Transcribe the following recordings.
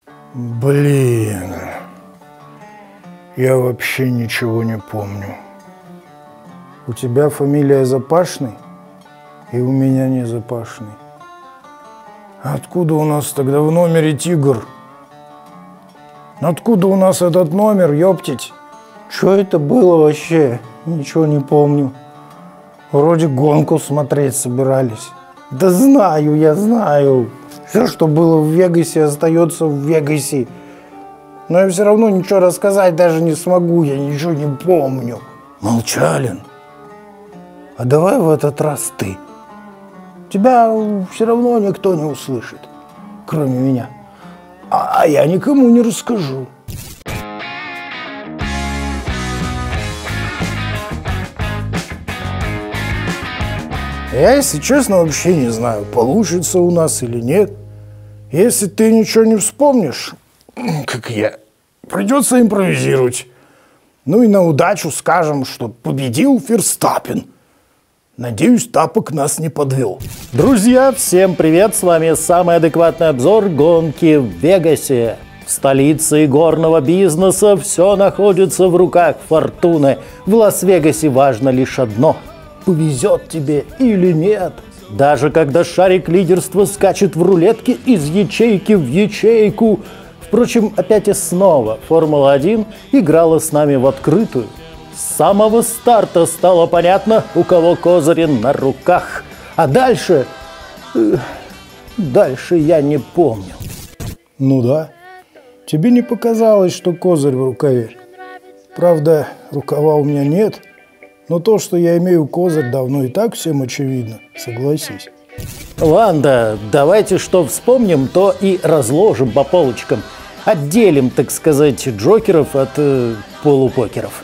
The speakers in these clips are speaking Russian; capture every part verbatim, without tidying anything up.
Блин, я вообще ничего не помню. У тебя фамилия Запашный, и у меня не Запашный. Откуда у нас тогда в номере тигр? Откуда у нас этот номер, ёптить? Что это было вообще? Ничего не помню. Вроде гонку смотреть собирались. Да знаю, я знаю. Все, что было в Вегасе, остается в Вегасе. Но я все равно ничего рассказать даже не смогу, я ничего не помню. Молчалин, а давай в этот раз ты. Тебя все равно никто не услышит, кроме меня. А, а я никому не расскажу. Я, если честно, вообще не знаю, получится у нас или нет. Если ты ничего не вспомнишь, как я, придется импровизировать. Ну и на удачу скажем, что победил Ферстаппен. Надеюсь, Тапок нас не подвел. Друзья, всем привет! С вами самый адекватный обзор гонки в Вегасе. В столице горного бизнеса все находится в руках фортуны. В Лас-Вегасе важно лишь одно – повезет тебе или нет. Даже когда шарик лидерства скачет в рулетке из ячейки в ячейку. Впрочем, опять и снова Формула один играла с нами в открытую. С самого старта стало понятно, у кого козыри на руках. А дальше... Дальше я не помню. Ну да. Тебе не показалось, что козырь в рукаве? Правда, рукава у меня нет. Но то, что я имею козырь, давно и так всем очевидно. Согласись. Ладно, давайте что вспомним, то и разложим по полочкам. Отделим, так сказать, джокеров от э, полупокеров.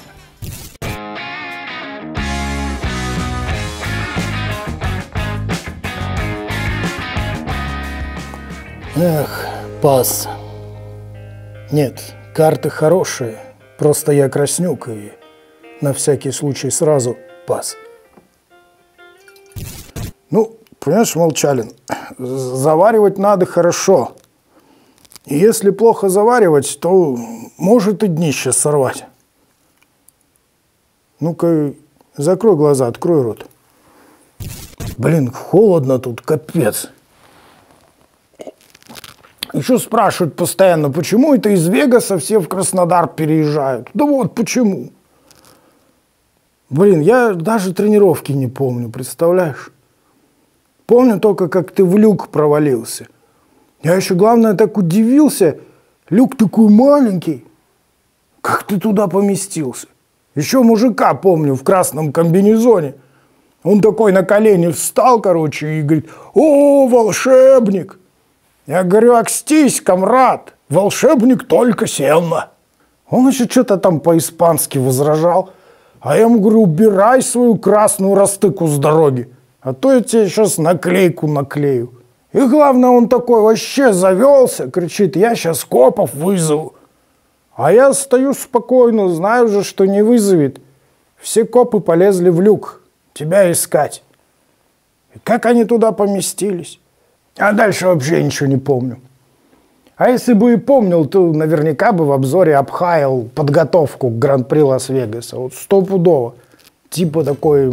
Эх, пас. Нет, карты хорошие. Просто я краснюк и на всякий случай сразу пас. Ну, понимаешь, Молчалин, заваривать надо хорошо. И если плохо заваривать, то может и днище сорвать. Ну-ка, закрой глаза, открой рот. Блин, холодно тут, капец. Еще спрашивают постоянно, почему это из Вегаса все в Краснодар переезжают. Да вот почему. Блин, я даже тренировки не помню, представляешь? Помню только, как ты в люк провалился. Я еще, главное, так удивился. Люк такой маленький. Как ты туда поместился? Еще мужика помню в красном комбинезоне. Он такой на колени встал, короче, и говорит: «О, волшебник!» Я говорю: «Акстись, комрад, волшебник только сенно». Он еще что-то там по-испански возражал. А я ему говорю: убирай свою красную растыку с дороги, а то я тебе сейчас наклейку наклею. И главное, он такой вообще завелся, кричит: я сейчас копов вызову. А я стою спокойно, знаю же, что не вызовет. Все копы полезли в люк тебя искать. И как они туда поместились? А дальше вообще ничего не помню. А если бы и помнил, то наверняка бы в обзоре обхаял подготовку к Гран-при Лас-Вегаса. Вот стопудово. Типа такой...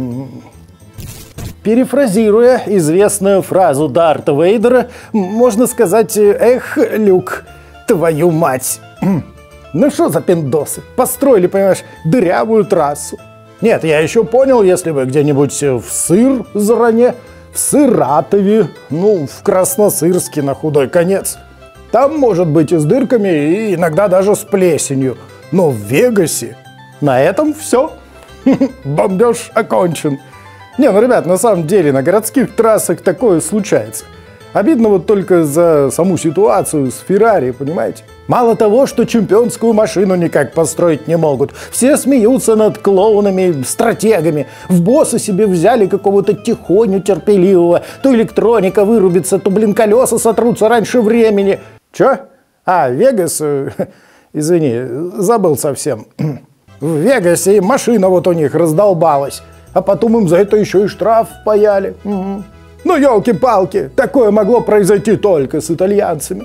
Перефразируя известную фразу Дарта Вейдера, можно сказать: «Эх, Люк, твою мать!» Ну что за пиндосы? Построили, понимаешь, дырявую трассу. Нет, я еще понял, если бы где-нибудь в Сыр-Заране, в Сыратове, ну, в Красносырске на худой конец. Там, может быть, и с дырками, и иногда даже с плесенью. Но в Вегасе на этом все. Бомбеж окончен. Не, ну, ребят, на самом деле, на городских трассах такое случается. Обидно вот только за саму ситуацию с Феррари, понимаете? Мало того, что чемпионскую машину никак построить не могут. Все смеются над клоунами, стратегами. В босса себе взяли какого-то тихоню терпеливого. То электроника вырубится, то, блин, колеса сотрутся раньше времени. Чё? А, Вегас... Извини, забыл совсем. В Вегасе машина вот у них раздолбалась. А потом им за это еще и штраф впаяли. Угу. Ну, елки-палки, такое могло произойти только с итальянцами.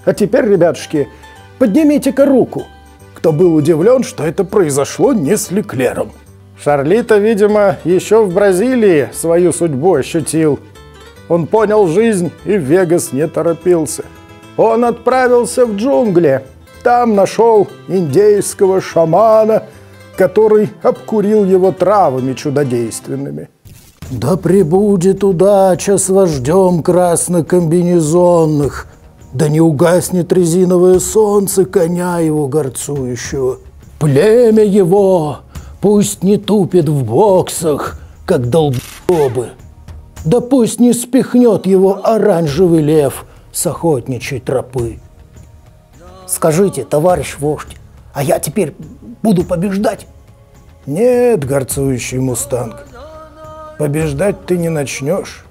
А теперь, ребятушки, поднимите-ка руку, кто был удивлен, что это произошло не с Леклером. Шарлито, видимо, еще в Бразилии свою судьбу ощутил. Он понял жизнь и в Вегас не торопился. Он отправился в джунгли. Там нашел индейского шамана, который обкурил его травами чудодейственными. Да пребудет удача с вождем краснокомбинезонных, да не угаснет резиновое солнце коня его горцующего. Племя его пусть не тупит в боксах, как долбобы, да пусть не спихнет его оранжевый лев с охотничьей тропы. Скажите, товарищ вождь, а я теперь буду побеждать? Нет, горцующий мустанг, побеждать ты не начнешь.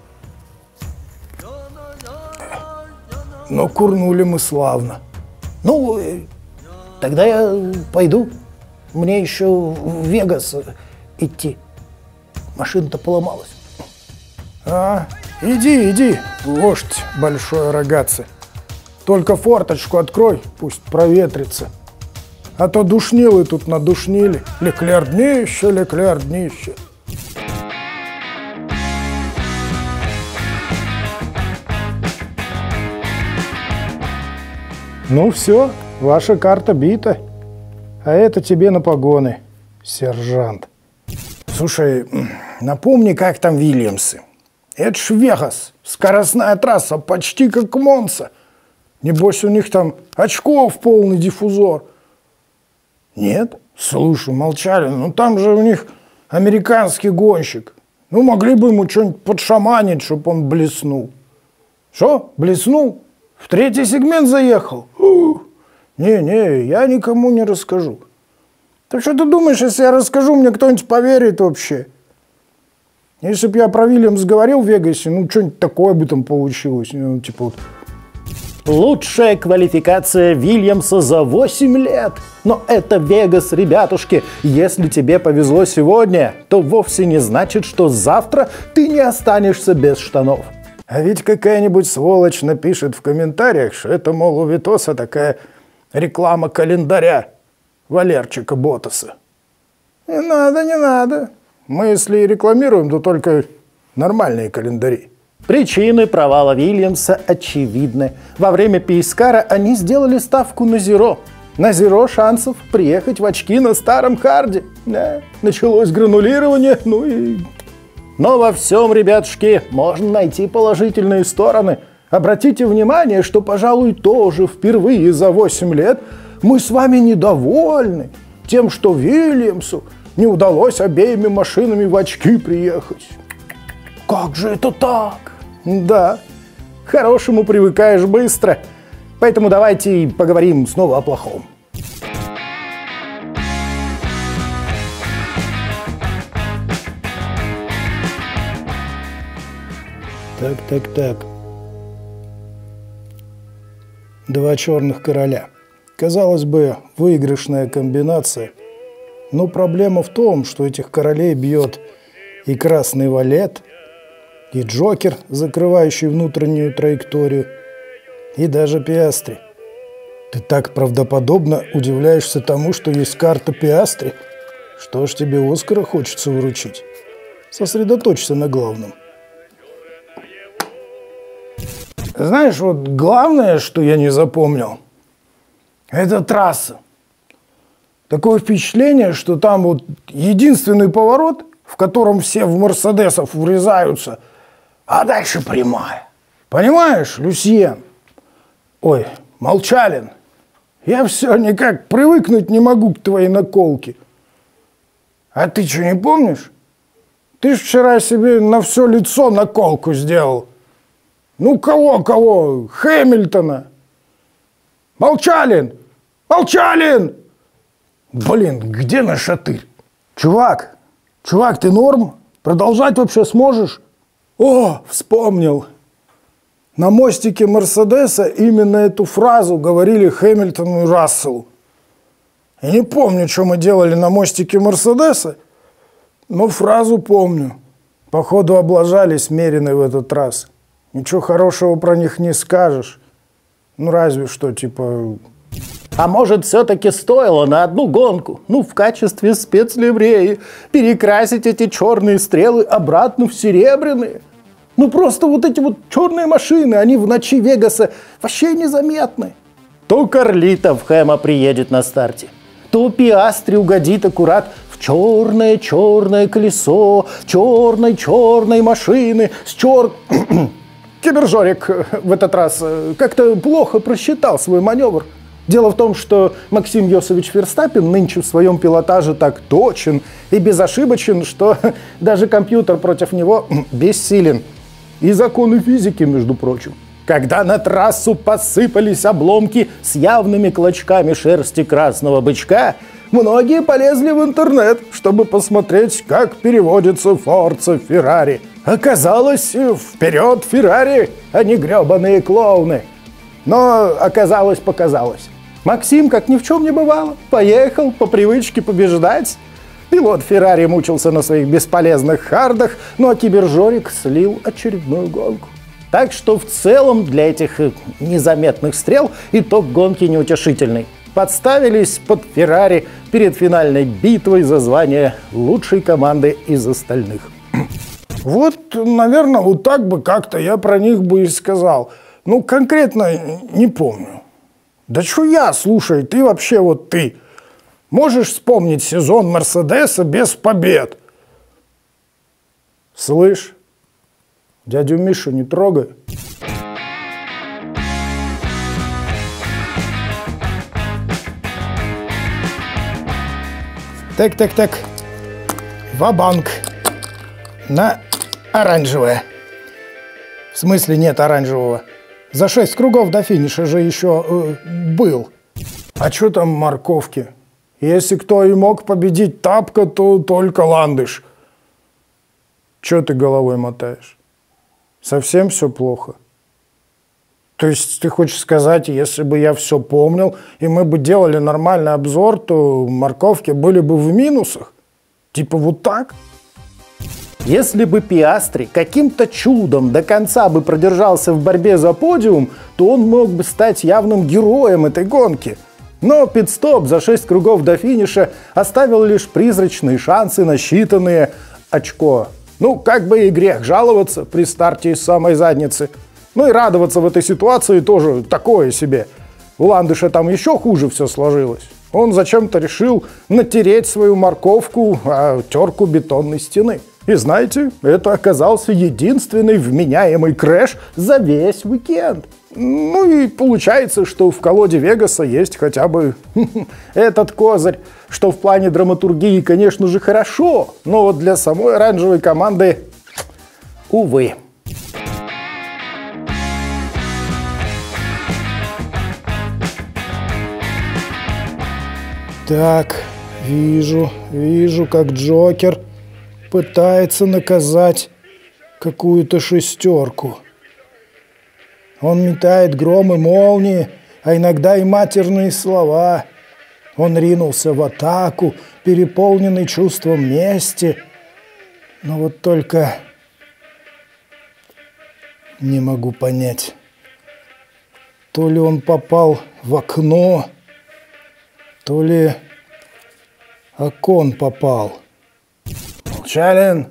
Но курнули мы славно. Ну, тогда я пойду. Мне еще в Вегас идти. Машина-то поломалась. А, иди, иди, вождь большой рогатцы. Только форточку открой, пусть проветрится. А то душнилы тут надушнили. Леклер днище, Леклер днище. Ну все, ваша карта бита. А это тебе на погоны, сержант. Слушай, напомни, как там Вильямсы. Это ж Вегас, скоростная трасса, почти как Монса. Небось, у них там очков полный диффузор. Нет? Слушай, молчали. Ну там же у них американский гонщик. Ну могли бы ему что-нибудь подшаманить, чтобы он блеснул. Что? Блеснул? В третий сегмент заехал? Не-не, я никому не расскажу. Так что ты думаешь, если я расскажу, мне кто-нибудь поверит вообще? Если бы я про Вильямс говорил в Вегасе, ну что-нибудь такое бы там получилось. Ну, типа вот... Лучшая квалификация Вильямса за восемь лет. Но это Вегас, ребятушки. Если тебе повезло сегодня, то вовсе не значит, что завтра ты не останешься без штанов. А ведь какая-нибудь сволочь напишет в комментариях, что это, мол, у Витоса такая реклама календаря Валерчика Ботаса. Не надо, не надо. Мы, если и рекламируем, то только нормальные календари. Причины провала Вильямса очевидны. Во время Пейскара они сделали ставку на зеро. На зеро шансов приехать в очки на старом харде. Да, началось гранулирование, ну и... Но во всем, ребятушки, можно найти положительные стороны. Обратите внимание, что, пожалуй, тоже впервые за восемь лет мы с вами недовольны тем, что Вильямсу не удалось обеими машинами в очки приехать. Как же это так? Да, к хорошему привыкаешь быстро. Поэтому давайте поговорим снова о плохом. Так, так, так. Два черных короля. Казалось бы, выигрышная комбинация. Но проблема в том, что этих королей бьет и красный валет, и Джокер, закрывающий внутреннюю траекторию, и даже Пиастри. Ты так правдоподобно удивляешься тому, что есть карта Пиастри. Что ж тебе Оскара хочется вручить? Сосредоточься на главном. Знаешь, вот главное, что я не запомнил, это трасса. Такое впечатление, что там вот единственный поворот, в котором все в Мерседесов врезаются, а дальше прямая. Понимаешь, Люсьен? Ой, Молчалин, я все никак привыкнуть не могу к твоей наколке. А ты что, не помнишь? Ты ж вчера себе на все лицо наколку сделал. Ну, кого-кого? Хэмилтона. Молчалин! Молчалин! Блин, где наш шатырь? Чувак, чувак, ты норм? Продолжать вообще сможешь? О, вспомнил. На мостике Мерседеса именно эту фразу говорили Хэмилтону и Расселу. Я не помню, что мы делали на мостике Мерседеса, но фразу помню. Походу, облажались меренные в этот раз. Ничего хорошего про них не скажешь. Ну, разве что, типа... А может, все-таки стоило на одну гонку, ну, в качестве спецливреи, перекрасить эти черные стрелы обратно в серебряные? Ну, просто вот эти вот черные машины, они в ночи Вегаса вообще незаметны. То Карлито в Хэма приедет на старте, то Пиастри угодит аккурат в черное-черное колесо черной-черной машины с чер... Кибержорик в этот раз как-то плохо просчитал свой маневр. Дело в том, что Максим Йосович Ферстаппен нынче в своем пилотаже так точен и безошибочен, что даже компьютер против него бессилен. И законы физики, между прочим. Когда на трассу посыпались обломки с явными клочками шерсти красного бычка, многие полезли в интернет, чтобы посмотреть, как переводится Форца Феррари. Оказалось, вперед Феррари, а не гребаные клоуны. Но оказалось, показалось. Максим, как ни в чем не бывало, поехал по привычке побеждать. Пилот Феррари мучился на своих бесполезных хардах, ну а Кибержорик слил очередную гонку. Так что в целом для этих незаметных стрел итог гонки неутешительный. Подставились под Феррари перед финальной битвой за звание лучшей команды из остальных. Вот, наверное, вот так бы как-то я про них бы и сказал. Ну, конкретно не помню. Да что я, слушай, ты вообще вот ты. Можешь вспомнить сезон Мерседеса без побед? Слышь, дядю Мишу не трогай. Так-так-так. Ва-банк. На оранжевое. В смысле нет оранжевого? За шесть кругов до финиша же еще э, был. А что там морковки? Если кто и мог победить Тапка, то только Ландыш. Че ты головой мотаешь? Совсем все плохо? То есть ты хочешь сказать, если бы я все помнил, и мы бы делали нормальный обзор, то морковки были бы в минусах? Типа вот так? Если бы Пиастри каким-то чудом до конца бы продержался в борьбе за подиум, то он мог бы стать явным героем этой гонки. Но пит-стоп за шесть кругов до финиша оставил лишь призрачные шансы на считанные очко. Ну, как бы и грех жаловаться при старте из самой задницы. Ну и радоваться в этой ситуации тоже такое себе. У Ландыша там еще хуже все сложилось. Он зачем-то решил натереть свою морковку о терку бетонной стены. И знаете, это оказался единственный вменяемый крэш за весь уикенд. Ну и получается, что в колоде Вегаса есть хотя бы этот козырь, что в плане драматургии, конечно же, хорошо, но вот для самой оранжевой команды, увы. Так, вижу, вижу, как Джокер пытается наказать какую-то шестерку. Он метает гром и молнии, а иногда и матерные слова. Он ринулся в атаку, переполненный чувством мести. Но вот только не могу понять, то ли он попал в окно, то ли окон попал. Молчалин!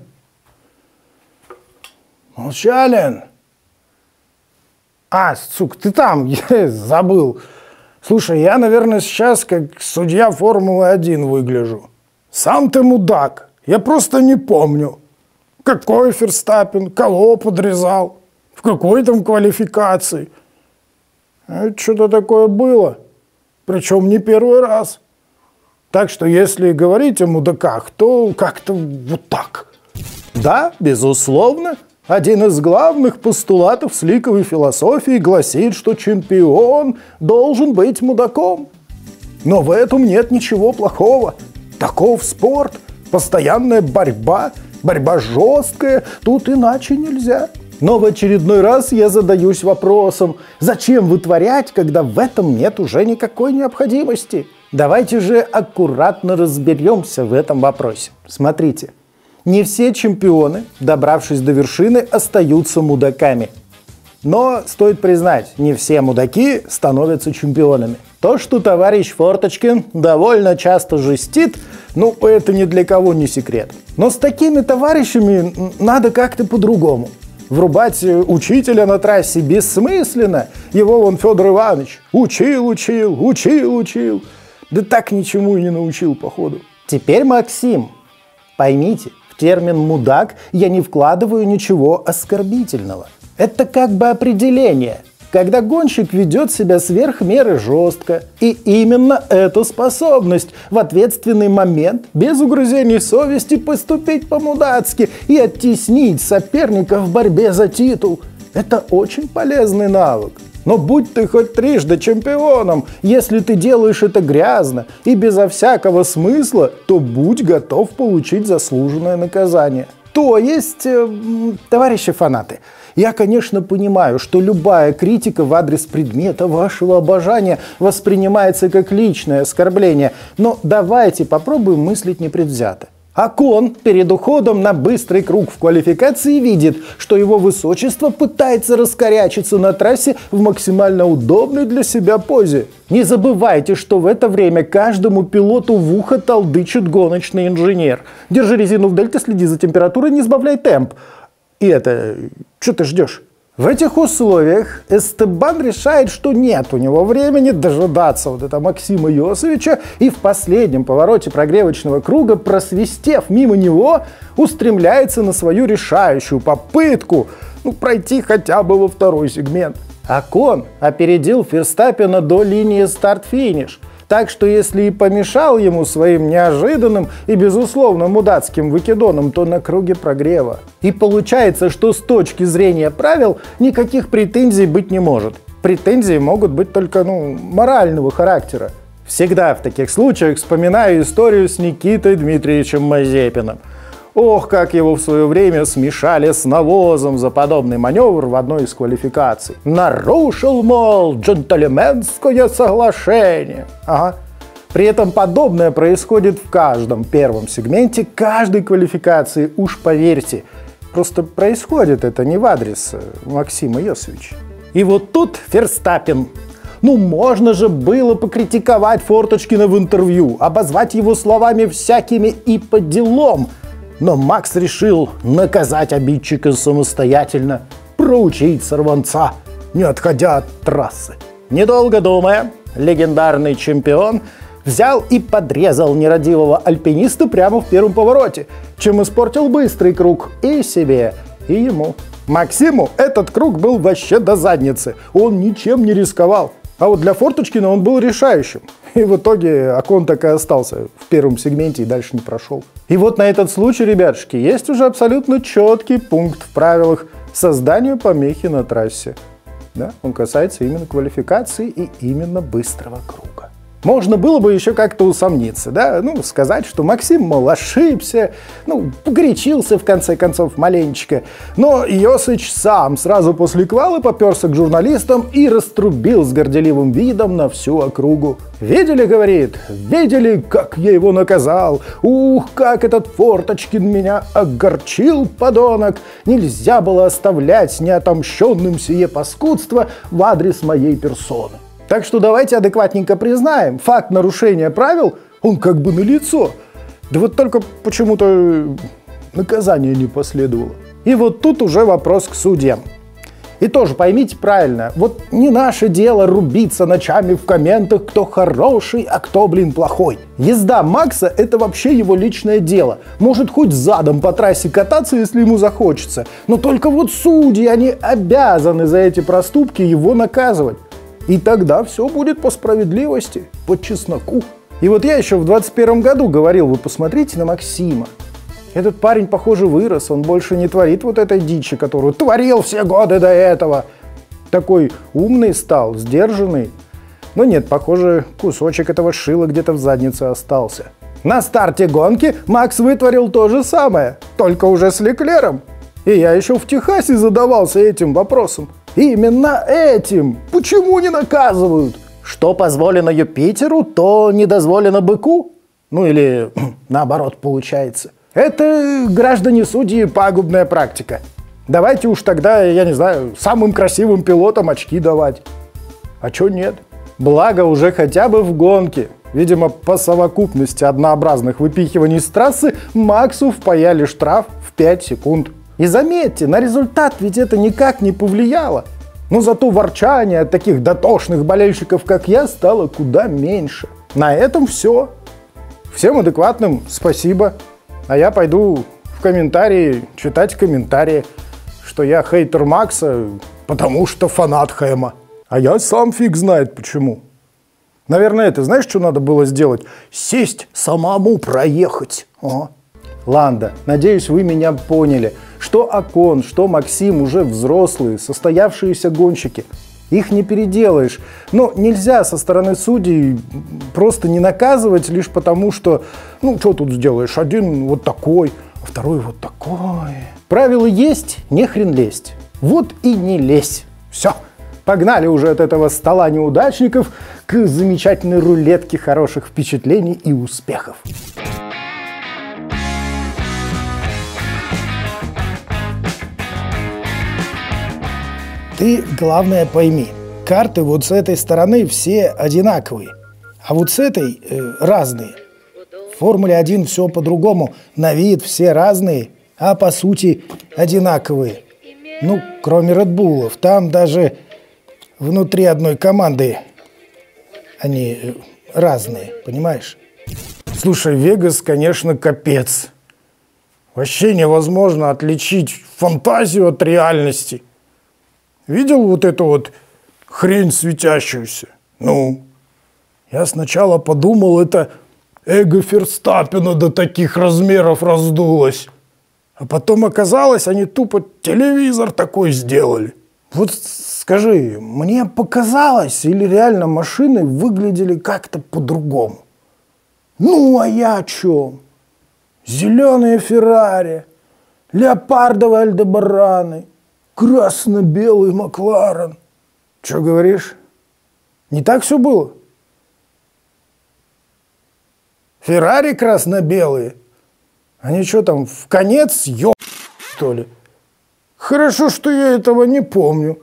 Молчалин! А, сука, ты там, я забыл. Слушай, я, наверное, сейчас как судья Формулы один выгляжу. Сам ты мудак. Я просто не помню, какой Ферстаппен, кого подрезал, в какой там квалификации. Это что-то такое было. Причем не первый раз. Так что, если говорить о мудаках, то как-то вот так. Да, безусловно. Один из главных постулатов сликовой философии гласит, что чемпион должен быть мудаком. Но в этом нет ничего плохого. Таков спорт. Постоянная борьба. Борьба жесткая. Тут иначе нельзя. Но в очередной раз я задаюсь вопросом, зачем вытворять, когда в этом нет уже никакой необходимости? Давайте же аккуратно разберемся в этом вопросе. Смотрите. Не все чемпионы, добравшись до вершины, остаются мудаками. Но стоит признать, не все мудаки становятся чемпионами. То, что товарищ Форточкин довольно часто жестит, ну, это ни для кого не секрет. Но с такими товарищами надо как-то по-другому. Врубать учителя на трассе бессмысленно. Его вон Федор Иванович учил, учил, учил, учил. Да так ничему и не научил, походу. Теперь Максим. Поймите, в термин «мудак» я не вкладываю ничего оскорбительного. Это как бы определение, когда гонщик ведет себя сверх меры жестко. И именно эта способность в ответственный момент без угрызений совести поступить по-мудацки и оттеснить соперника в борьбе за титул – это очень полезный навык. Но будь ты хоть трижды чемпионом, если ты делаешь это грязно и безо всякого смысла, то будь готов получить заслуженное наказание. То есть, э, товарищи фанаты, я, конечно, понимаю, что любая критика в адрес предмета вашего обожания воспринимается как личное оскорбление, но давайте попробуем мыслить непредвзято. Окон перед уходом на быстрый круг в квалификации видит, что его высочество пытается раскорячиться на трассе в максимально удобной для себя позе. Не забывайте, что в это время каждому пилоту в ухо толдычит гоночный инженер. Держи резину в дельте, следи за температурой, не сбавляй темп. И это, что ты ждешь? В этих условиях Эстебан решает, что нет у него времени дожидаться вот этого Максима Йосовича, и в последнем повороте прогревочного круга, просвистев мимо него, устремляется на свою решающую попытку ну, пройти хотя бы во второй сегмент. Окон опередил Ферстаппена до линии старт-финиш. Так что если и помешал ему своим неожиданным и, безусловно, мудацким выкидоном, то на круге прогрева. И получается, что с точки зрения правил никаких претензий быть не может. Претензии могут быть только, ну, морального характера. Всегда в таких случаях вспоминаю историю с Никитой Дмитриевичем Мазепиным. Ох, как его в свое время смешали с навозом за подобный маневр в одной из квалификаций. Нарушил, мол, джентльменское соглашение. Ага. При этом подобное происходит в каждом первом сегменте каждой квалификации, уж поверьте. Просто происходит это не в адрес Максима Йосовича. И вот тут Ферстаппен. Ну можно же было покритиковать Форточкина в интервью, обозвать его словами всякими и по делам. Но Макс решил наказать обидчика самостоятельно, проучить сорванца, не отходя от трассы. Недолго думая, легендарный чемпион взял и подрезал нерадивого альпиниста прямо в первом повороте, чем испортил быстрый круг и себе, и ему. Максиму этот круг был вообще до задницы, он ничем не рисковал. А вот для Форточкина он был решающим. И в итоге Окон так и остался в первом сегменте и дальше не прошел. И вот на этот случай, ребятушки, есть уже абсолютно четкий пункт в правилах создания помехи на трассе. Да? Он касается именно квалификации и именно быстрого круга. Можно было бы еще как-то усомниться, да, ну, сказать, что Максим, мол, ошибся, ну, погорячился в конце концов маленечко. Но Йосыч сам сразу после квала поперся к журналистам и раструбил с горделивым видом на всю округу. «Видели, — говорит, — видели, как я его наказал? Ух, как этот Форточкин меня огорчил, подонок! Нельзя было оставлять неотомщенным сие паскудство в адрес моей персоны». Так что давайте адекватненько признаем, факт нарушения правил, он как бы налицо. Да вот только почему-то наказание не последовало. И вот тут уже вопрос к судьям. И тоже поймите правильно, вот не наше дело рубиться ночами в комментах, кто хороший, а кто, блин, плохой. Езда Макса – это вообще его личное дело. Может хоть задом по трассе кататься, если ему захочется. Но только вот судьи, они обязаны за эти проступки его наказывать. И тогда все будет по справедливости, по чесноку. И вот я еще в двадцать первом году говорил, вы посмотрите на Максима. Этот парень, похоже, вырос, он больше не творит вот этой дичи, которую творил все годы до этого. Такой умный стал, сдержанный. Но нет, похоже, кусочек этого шила где-то в заднице остался. На старте гонки Макс вытворил то же самое, только уже с Леклером. И я еще в Техасе задавался этим вопросом. Именно этим. Почему не наказывают? Что позволено Юпитеру, то не дозволено быку? Ну или наоборот получается. Это, граждане судьи, пагубная практика. Давайте уж тогда, я не знаю, самым красивым пилотам очки давать. А чё нет? Благо уже хотя бы в гонке. Видимо, по совокупности однообразных выпихиваний с трассы Максу впаяли штраф в пять секунд. И заметьте, на результат ведь это никак не повлияло. Но зато ворчание от таких дотошных болельщиков, как я, стало куда меньше. На этом все. Всем адекватным спасибо. А я пойду в комментарии читать комментарии, что я хейтер Макса, потому что фанат Хэма. А я сам фиг знает почему. Наверное, это знаешь, что надо было сделать? Сесть, самому проехать. Ага. Ланда, надеюсь, вы меня поняли. Что Окон, что Максим уже взрослые, состоявшиеся гонщики. Их не переделаешь. Но нельзя со стороны судей просто не наказывать лишь потому, что, ну, что тут сделаешь? Один вот такой, а второй вот такой. Правило есть, не хрен лезть. Вот и не лезь. Все. Погнали уже от этого стола неудачников к замечательной рулетке хороших впечатлений и успехов. Ты, главное, пойми, карты вот с этой стороны все одинаковые, а вот с этой э, разные. В Формуле один все по-другому, на вид все разные, а по сути одинаковые. Ну, кроме Редбулов, там даже внутри одной команды они э, разные, понимаешь? Слушай, Вегас, конечно, капец. Вообще невозможно отличить фантазию от реальности. Видел вот эту вот хрень светящуюся? Ну, я сначала подумал, это эго Ферстаппена до таких размеров раздулось. А потом оказалось, они тупо телевизор такой сделали. Вот скажи, мне показалось, или реально машины выглядели как-то по-другому? Ну, а я о чем? Зеленые Феррари, леопардовые Альдебараны, красно-белый Макларен. Че говоришь? Не так все было? Феррари красно-белые? Они что там, в конец ё... что ли? Хорошо, что я этого не помню.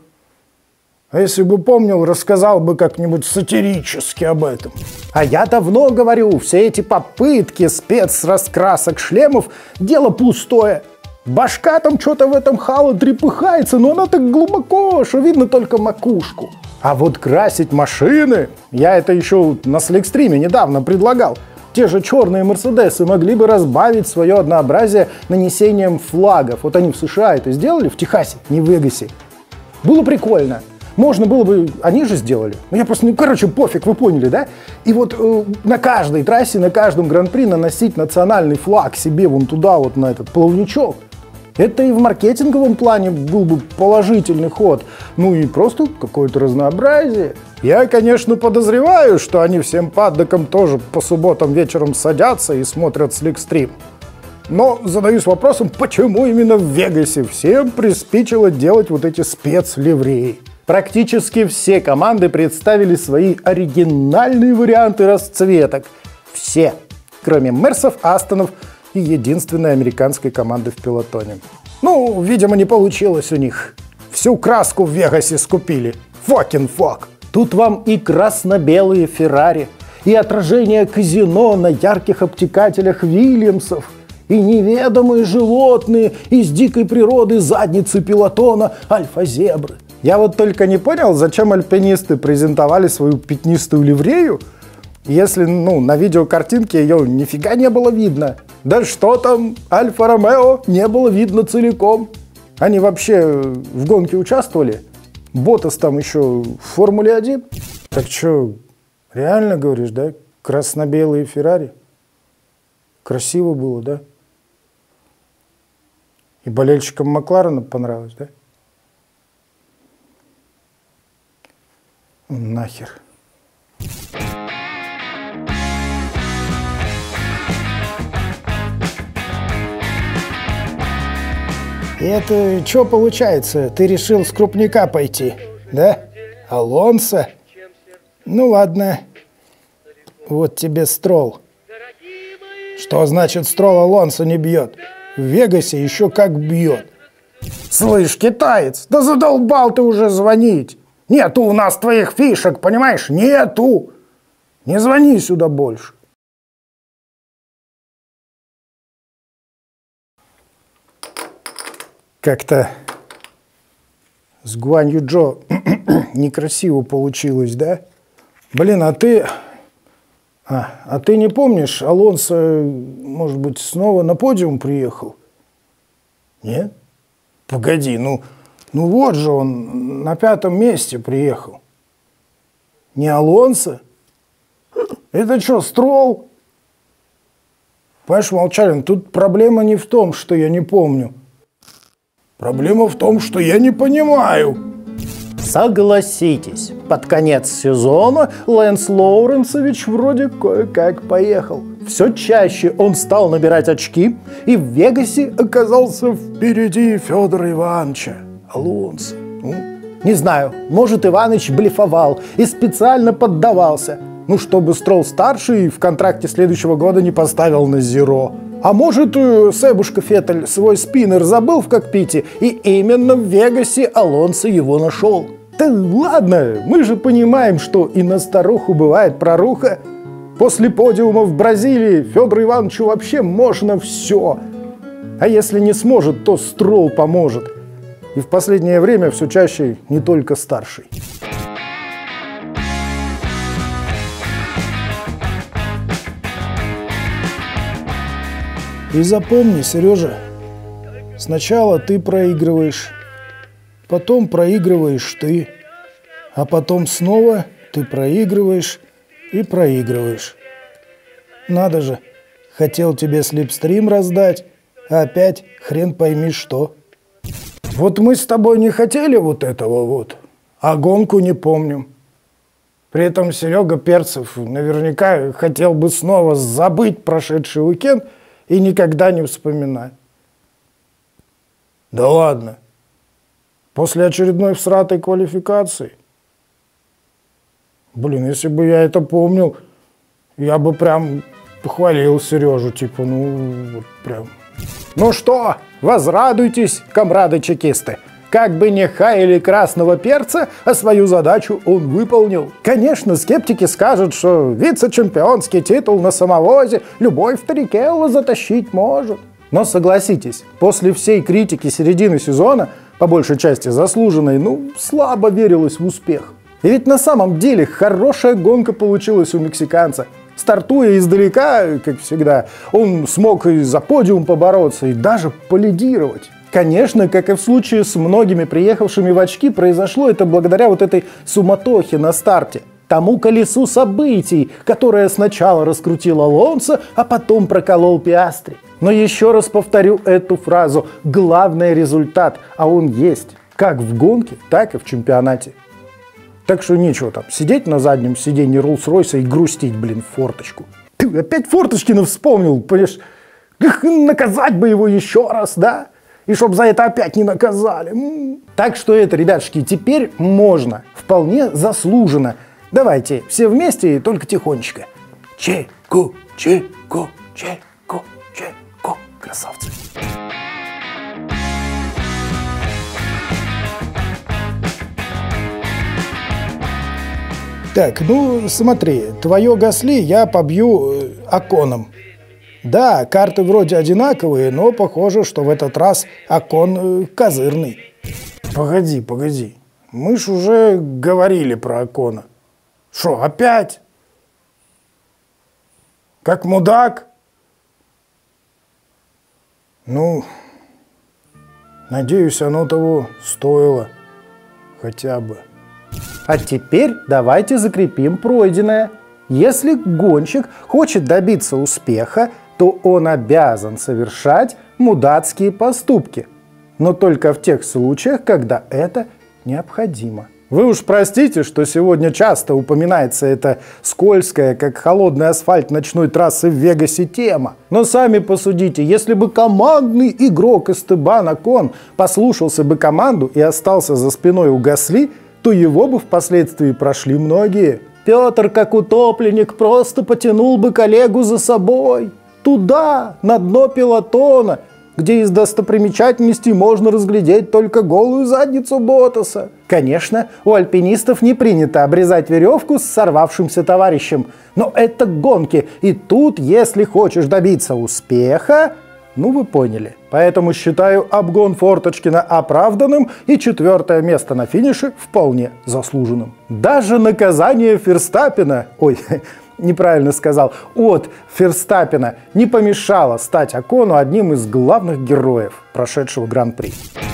А если бы помнил, рассказал бы как-нибудь сатирически об этом. А я давно говорю, все эти попытки спецраскрасок шлемов – дело пустое. Башка там что-то в этом хало трепыхается, но она так глубоко, что видно только макушку. А вот красить машины, я это еще на Сликстриме недавно предлагал. Те же черные Мерседесы могли бы разбавить свое однообразие нанесением флагов. Вот они в США это сделали, в Техасе, не в Вегасе. Было прикольно. Можно было бы, они же сделали. Ну я просто, ну короче, пофиг, вы поняли, да? И вот э, на каждой трассе, на каждом гран-при наносить национальный флаг себе вон туда, вот на этот плавничок. Это и в маркетинговом плане был бы положительный ход. Ну и просто какое-то разнообразие. Я, конечно, подозреваю, что они всем паддокам тоже по субботам вечером садятся и смотрят Сликстрим. Но задаюсь вопросом, почему именно в Вегасе всем приспичило делать вот эти спецливреи? Практически все команды представили свои оригинальные варианты расцветок. Все, кроме Мерсов, Астонов и единственной американской команды в пилотоне. Ну, видимо, не получилось у них. Всю краску в Вегасе скупили. Фокин фок. Тут вам и красно-белые Феррари, и отражение казино на ярких обтекателях Вильямсов, и неведомые животные из дикой природы задницы пилотона альфа-зебры. Я вот только не понял, зачем альпинисты презентовали свою пятнистую ливрею, если, ну, на видеокартинке ее нифига не было видно. Да что там, Альфа-Ромео не было видно целиком. Они вообще в гонке участвовали? Ботас там еще в Формуле один? Так что, реально говоришь, да? Красно-белые Феррари? Красиво было, да? И болельщикам Макларена понравилось, да? Нахер. И это что получается? Ты решил с крупняка пойти, да? Алонсо? Ну ладно. Вот тебе Стролл. Что значит Стролл Алонсо не бьет? В Вегасе еще как бьет. Слышь, китаец, да задолбал ты уже звонить. Нету у нас твоих фишек, понимаешь? Нету. Не звони сюда больше. Как-то с Гуанью Джо некрасиво получилось, да? Блин, а ты... А, а ты не помнишь, Алонсо, может быть, снова на подиум приехал? Нет? Погоди, ну, ну вот же он на пятом месте приехал. Не Алонсо? Это что, Стролл? Понимаешь, Молчалин, тут проблема не в том, что я не помню. Проблема в том, что я не понимаю. Согласитесь, под конец сезона Лэнс Лоуренсович вроде кое-как поехал. Все чаще он стал набирать очки и в Вегасе оказался впереди Федора Ивановича. Алонсо. Ну, не знаю, может, Иваныч блефовал и специально поддавался. Ну, чтобы Стролл-старший в контракте следующего года не поставил на зеро. А может, Себушка Феттель свой спиннер забыл в кокпите, и именно в Вегасе Алонсо его нашел. Да ладно, мы же понимаем, что и на старуху бывает проруха. После подиума в Бразилии Федору Ивановичу вообще можно все. А если не сможет, то Стролл поможет. И в последнее время все чаще не только старший. И запомни, Сережа, сначала ты проигрываешь, потом проигрываешь ты, а потом снова ты проигрываешь и проигрываешь. Надо же, хотел тебе слепстрим раздать, а опять хрен пойми что. Вот мы с тобой не хотели вот этого вот, а гонку не помним. При этом Серега Перцев наверняка хотел бы снова забыть прошедший уикенд и никогда не вспоминать. Да ладно. После очередной всратой квалификации. Блин, если бы я это помнил, я бы прям похвалил Сережу, типа, ну, вот прям. Ну что, возрадуйтесь, комрады-чекисты. Как бы не хаяли красного перца, а свою задачу он выполнил. Конечно, скептики скажут, что вице-чемпионский титул на самовозе любой Вторикелло затащить может. Но согласитесь, после всей критики середины сезона, по большей части заслуженной, ну, слабо верилось в успех. И ведь на самом деле хорошая гонка получилась у мексиканца. Стартуя издалека, как всегда, он смог и за подиум побороться, и даже полидировать. Конечно, как и в случае с многими приехавшими в очки, произошло это благодаря вот этой суматохе на старте. Тому колесу событий, которое сначала раскрутил Алонсо, а потом проколол Пиастри. Но еще раз повторю эту фразу. Главный результат, а он есть. Как в гонке, так и в чемпионате. Так что нечего там сидеть на заднем сиденье Роллс-Ройса и грустить, блин, в форточку. Ты опять Форточкина вспомнил, понимаешь? Наказать бы его еще раз, да? И чтоб за это опять не наказали. Так что это, ребятушки, теперь можно. Вполне заслуженно. Давайте все вместе, только тихонечко. Чеку, чеку, чеку, чеку. Красавцы. Так, ну смотри, твое Гасли я побью э, Оконом. Да, карты вроде одинаковые, но похоже, что в этот раз Окон э, козырный. Погоди, погоди. Мы ж уже говорили про Окона. Шо, опять? Как мудак? Ну, надеюсь, оно того стоило. Хотя бы. А теперь давайте закрепим пройденное. Если гонщик хочет добиться успеха, то он обязан совершать мудацкие поступки. Но только в тех случаях, когда это необходимо. Вы уж простите, что сегодня часто упоминается эта скользкая, как холодный асфальт ночной трассы в Вегасе тема. Но сами посудите, если бы командный игрок Эстебан Окон послушался бы команду и остался за спиной у Гасли, то его бы впоследствии прошли многие. Петр, как утопленник, просто потянул бы коллегу за собой. Туда, на дно пелотона, где из достопримечательностей можно разглядеть только голую задницу Ботаса. Конечно, у альпинистов не принято обрезать веревку с сорвавшимся товарищем, но это гонки, и тут, если хочешь добиться успеха, ну вы поняли. Поэтому считаю обгон Форточкина оправданным и четвертое место на финише вполне заслуженным. Даже наказание Ферстаппена, ой, неправильно сказал, от Ферстаппена не помешало стать Окону одним из главных героев прошедшего Гран-при.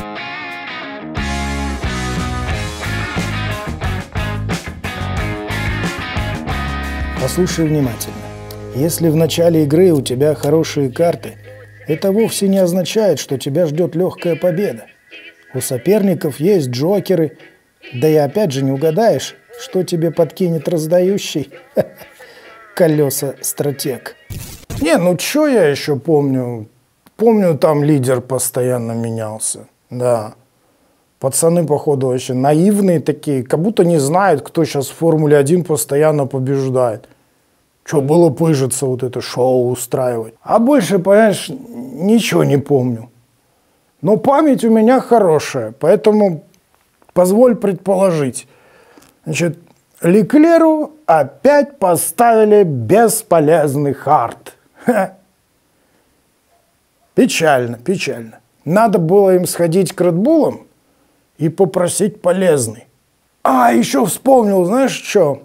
Послушай внимательно. Если в начале игры у тебя хорошие карты, это вовсе не означает, что тебя ждет легкая победа. У соперников есть джокеры, да и опять же не угадаешь, что тебе подкинет раздающий колеса-стратег. Не, ну что я еще помню? Помню, там лидер постоянно менялся. Да. Пацаны, походу, вообще наивные такие, как будто не знают, кто сейчас в Формуле один постоянно побеждает. Что было пыжиться, вот это шоу устраивать. А больше, понимаешь, ничего не помню. Но память у меня хорошая, поэтому позволь предположить. Значит, Леклеру опять поставили бесполезный хард. Ха. Печально, печально. Надо было им сходить к Редбулам и попросить полезный. А, еще вспомнил, знаешь что?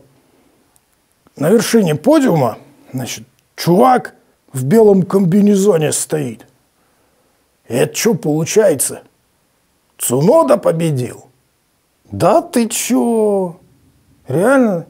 На вершине подиума, значит, чувак в белом комбинезоне стоит. И это что получается? Цунода победил? Да ты чё? Реально?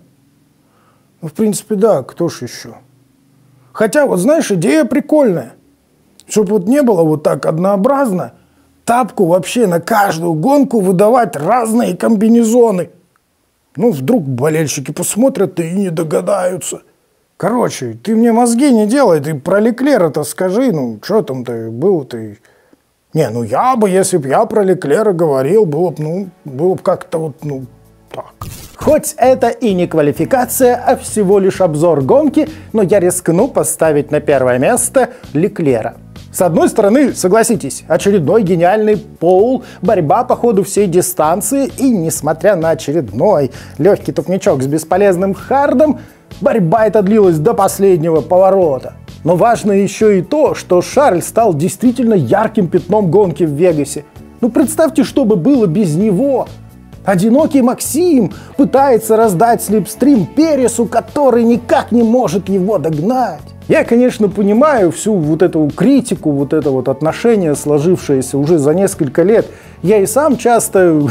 Ну, в принципе, да, кто ж еще? Хотя, вот знаешь, идея прикольная. Чтобы вот не было вот так однообразно, тапку вообще на каждую гонку выдавать разные комбинезоны. Ну, вдруг болельщики посмотрят и не догадаются. Короче, ты мне мозги не делай, ты про Леклера-то скажи, ну, что там-то было-то? Не, ну я бы, если бы я про Леклера говорил, было бы, ну, было бы как-то вот, ну, так. Хоть это и не квалификация, а всего лишь обзор гонки, но я рискну поставить на первое место Леклера. С одной стороны, согласитесь, очередной гениальный пол, борьба по ходу всей дистанции, и несмотря на очередной легкий тупничок с бесполезным хардом, борьба эта длилась до последнего поворота. Но важно еще и то, что Шарль стал действительно ярким пятном гонки в Вегасе. Ну представьте, что бы было без него. Одинокий Максим пытается раздать слипстрим Пересу, который никак не может его догнать. Я, конечно, понимаю всю вот эту критику, вот это вот отношение, сложившееся уже за несколько лет. Я и сам часто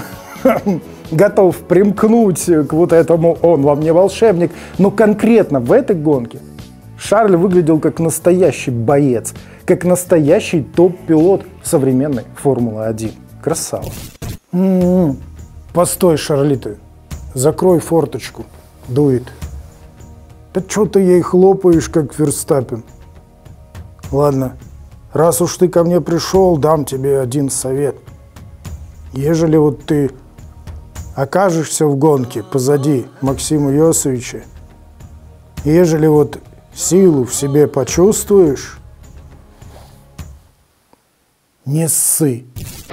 готов примкнуть к вот этому «он во мне волшебник». Но конкретно в этой гонке Шарль выглядел как настоящий боец, как настоящий топ-пилот современной Формулы один. Красава. М-м-м. Постой, Шарлиты, закрой форточку, дует. Да что ты ей хлопаешь, как Ферстаппен? Ладно, раз уж ты ко мне пришел, дам тебе один совет. Ежели вот ты окажешься в гонке позади Максима Йосовича, ежели вот силу в себе почувствуешь, не ссы.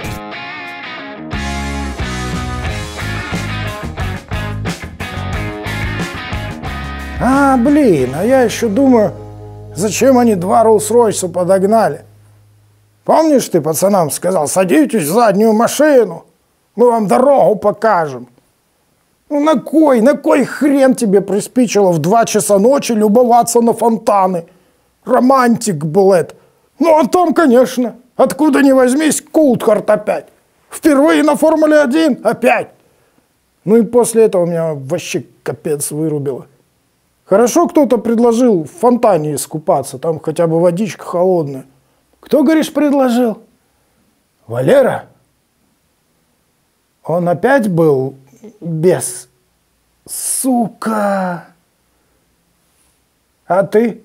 А, блин, а я еще думаю, зачем они два Роллс-Ройса подогнали? Помнишь, ты пацанам сказал, садитесь в заднюю машину, мы вам дорогу покажем. Ну на кой, на кой хрен тебе приспичило в два часа ночи любоваться на фонтаны? Романтик был это. Ну а там, конечно, откуда ни возьмись, Култхарт опять. Впервые на Формуле один опять. Ну и после этого меня вообще капец вырубило. Хорошо, кто-то предложил в фонтане искупаться, там хотя бы водичка холодная. Кто, говоришь, предложил? Валера? Он опять был без... Сука! А ты?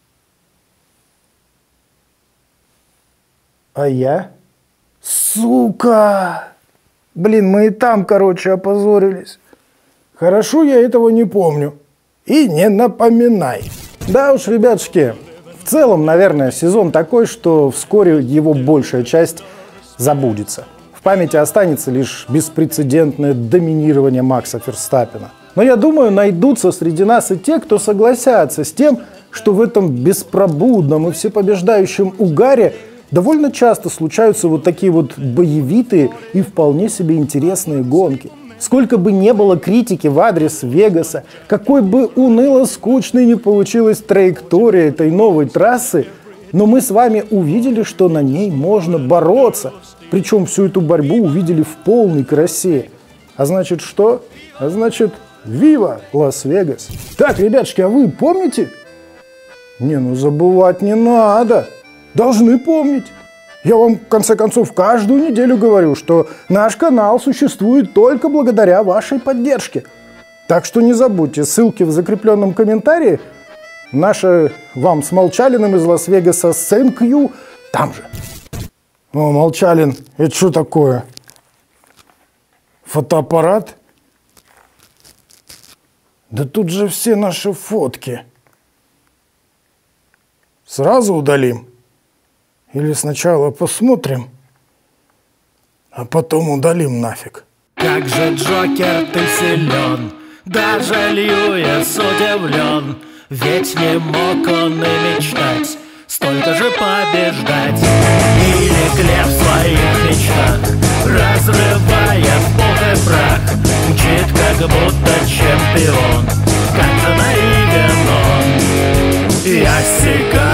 А я? Сука! Блин, мы и там, короче, опозорились. Хорошо, я этого не помню. И не напоминай. Да уж, ребятушки, в целом, наверное, сезон такой, что вскоре его большая часть забудется. В памяти останется лишь беспрецедентное доминирование Макса Ферстаппена. Но я думаю, найдутся среди нас и те, кто согласятся с тем, что в этом беспробудном и всепобеждающем угаре довольно часто случаются вот такие вот боевитые и вполне себе интересные гонки. Сколько бы не было критики в адрес Вегаса, какой бы уныло-скучной не получилась траектория этой новой трассы, но мы с вами увидели, что на ней можно бороться. Причем всю эту борьбу увидели в полной красе. А значит что? А значит, вива Лас-Вегас! Так, ребятушки, а вы помните? Не, ну забывать не надо. Должны помнить. Я вам, в конце концов, каждую неделю говорю, что наш канал существует только благодаря вашей поддержке. Так что не забудьте, ссылки в закрепленном комментарии. Наша вам с Молчалиным из Лас-Вегаса thank you там же. О, Молчалин, это что такое? Фотоаппарат? Да тут же все наши фотки. Сразу удалим? Или сначала посмотрим, а потом удалим нафиг? Как же, Джокер, ты силен, даже Льюис удивлен. Ведь не мог он и мечтать столько же побеждать. Или Глеб в своих мечтах, разрывая в пух и прах, мчит как будто чемпион. Как же наивен он. Я сигар